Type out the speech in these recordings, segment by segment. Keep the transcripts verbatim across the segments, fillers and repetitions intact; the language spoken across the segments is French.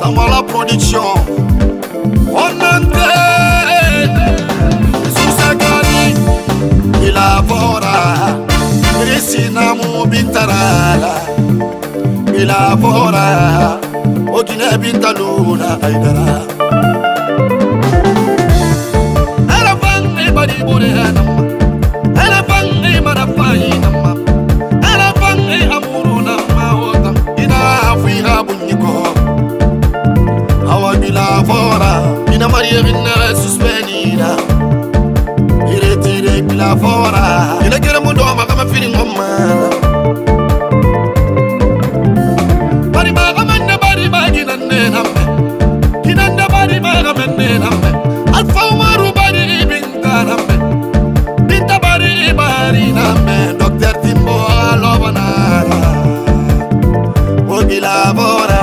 Avant la production, on entrait sous sa galerie. Il a vora, Resina Mubintarala. Il a vora, Okine Bintaluna Aidara. Elle a vanné Badi Boreanam. Elle a vanné Madafainam. Elle a vanné Amuruna Maotam. Ina Afriha Buniko. Awabila Vora. Ina Maria Vinera Suspenida. Il est tiré Bila Vora. Il a quel mot d'homme à ma feeling woman. Bari Magamanda Bari Baginande Nambe. Kinanda Bari Magamande Nambe. Alpha Umaru Bari Bintanambe. Binta Bari Bari Nambe. Docteur Timbo Alovanara. Obila Vora.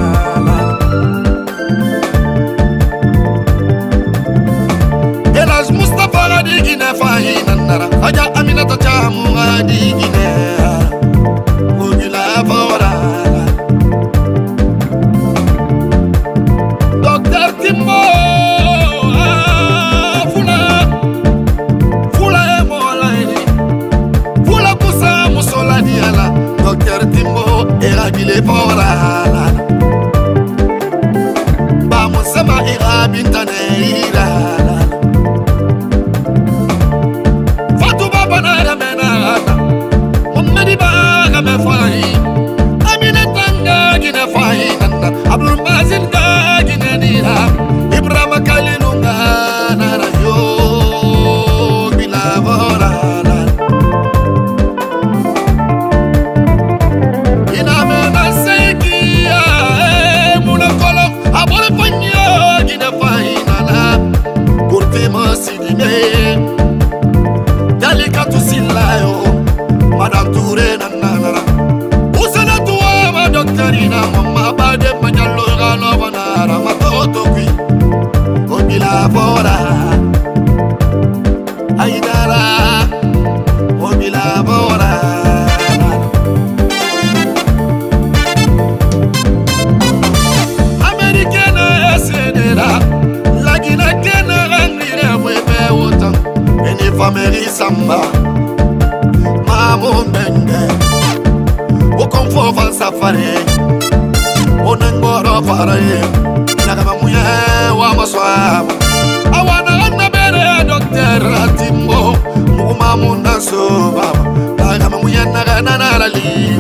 Elas Mustafa Gadi Gine Fahinanara. Aja Aminata Jamu Gadi Gine. Obila Vora. Docteur Timbo Fula Fula Emolaini Fula Kusa Musola Diala. Docteur Timbo Erabile Vora. Bamusama Erabintane Ira. Fatu Baba Nara Menata Mummedi Baga Mefai Amine Tanga Gine Fahinanda Abdul Mazin Gine Nira Ibrahim Kalilunga Nara Yo Bila Vora Inamena Sekia Muna Kolom Abole Panyo Gine Fahinala Kurte Masidine Dalikatu Silayo Madame Touré Nanara Usana Tua Ma Doctorina Mama Bade Manjalo Novanara Matoto Qui Obila Vora Aidara Obila Vora Americana Sedera Lagina Kena Rangira Webe Wotan Eni Fameri Samba Mamon Bende Okonfo Van Safari Onengoro Faraye Nagama Muye Wamaswam Awana Nabere Docteur Timbo Muma Munda Sobaba Nagama Muye Nagana Nalali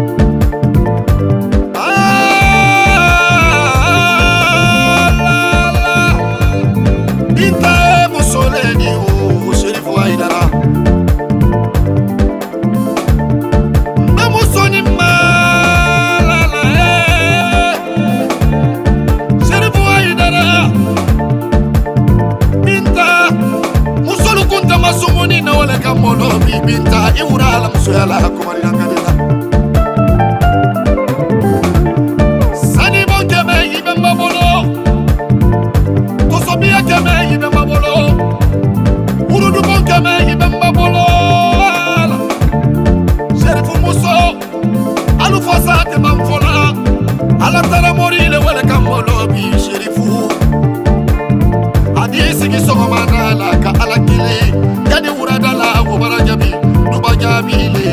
Ita Musoleni O Sherifu Aidara Namusoni Malala Sherifu Aidara Binta Musolu Kunta Masumuni Na Wale Kamolo Binta Iura La Musoyala Kumarina Kadena Sani Bonkeme Ibe Mabolo Tosobia Keme Ibe Mabolo Urudu Bonkeme Ibe Mabolo Sherifu Muso Alufasa Te Mamfola Alatara Mori Le Wale Kamolo Bi Sherifu Adisi Kisomana La Ka Alakile Yadi Uradala Wabara Jabi Nuba Jabile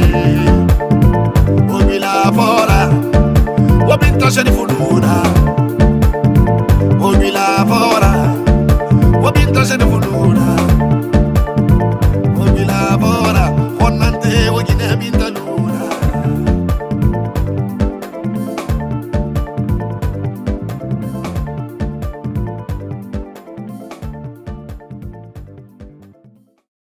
Obila Vora Wabinta Sherifu Luna Obila Vora Wabinta Sherifu Luna